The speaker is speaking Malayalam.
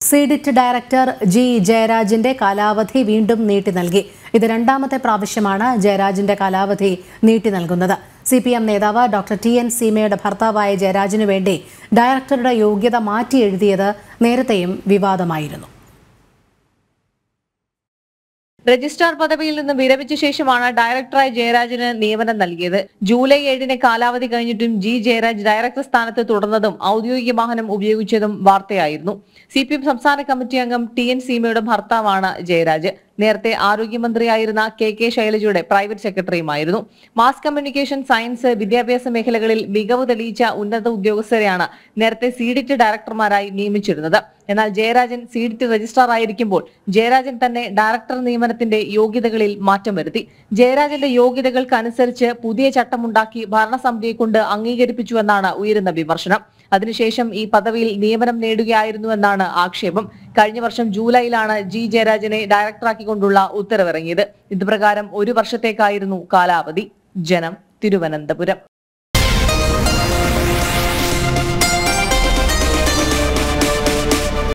സീഡിറ്റ് ഡയറക്ടർ ജി ജയരാജിന്റെ കാലാവധി വീണ്ടും നീട്ടി നൽകി. ഇത് രണ്ടാമത്തെ പ്രാവശ്യമാണ് ജയരാജിന്റെ കാലാവധി നീട്ടി നൽകുന്നത്. CPM നേതാവ് ഡോക്ടർ TN സീമയുടെ ഭർത്താവായ ജയരാജിനു വേണ്ടി ഡയറക്ടറുടെ യോഗ്യത മാറ്റി എഴുതിയത് നേരത്തെയും വിവാദമായിരുന്നു. രജിസ്ട്രാർ പദവിയിൽ നിന്ന് വിരമിച്ച ശേഷമാണ് ഡയറക്ടറായി ജയരാജിന് നിയമനം നൽകിയത്. ജൂലൈ 7-ന് കാലാവധി കഴിഞ്ഞിട്ടും ജി ജയരാജ് ഡയറക്ടർ സ്ഥാനത്ത് തുടർന്നതും ഔദ്യോഗിക വാഹനം ഉപയോഗിച്ചതും വാർത്തയായിരുന്നു. CPM സംസ്ഥാന കമ്മിറ്റി അംഗം TN സീമയുടെ ഭർത്താവാണ് ജയരാജ്. നേരത്തെ ആരോഗ്യമന്ത്രിയായിരുന്ന KK ശൈലജയുടെ പ്രൈവറ്റ് സെക്രട്ടറിയുമായിരുന്നു. മാസ് കമ്മ്യൂണിക്കേഷൻ, സയൻസ്, വിദ്യാഭ്യാസ മേഖലകളിൽ മികവ് തെളിയിച്ച ഉന്നത ഉദ്യോഗസ്ഥരെയാണ് നേരത്തെ സീഡിറ്റ് ഡയറക്ടർമാരായി നിയമിച്ചിരുന്നത്. എന്നാൽ ജയരാജൻ സീഡിറ്റ് രജിസ്ട്രാർ ആയിരിക്കുമ്പോൾ ജയരാജൻ തന്നെ ഡയറക്ടർ നിയമനത്തിന്റെ യോഗ്യതകളിൽ മാറ്റം വരുത്തി. ജയരാജന്റെ യോഗ്യതകൾക്കനുസരിച്ച് പുതിയ ചട്ടമുണ്ടാക്കി ഭരണസമിതിയെ കൊണ്ട് അംഗീകരിപ്പിച്ചുവെന്നാണ് ഉയരുന്ന വിമർശനം. അതിനുശേഷം ഈ പദവിയിൽ നിയമനം നേടുകയായിരുന്നുവെന്നാണ് ആക്ഷേപം. കഴിഞ്ഞ വർഷം ജൂലൈയിലാണ് ജി ജയരാജനെ ഡയറക്ടറാക്കിക്കൊണ്ടുള്ള ഉത്തരവിറങ്ങിയത്. ഇതുപ്രകാരം 1 വർഷത്തേക്കായിരുന്നു കാലാവധി. ജനം, തിരുവനന്തപുരം.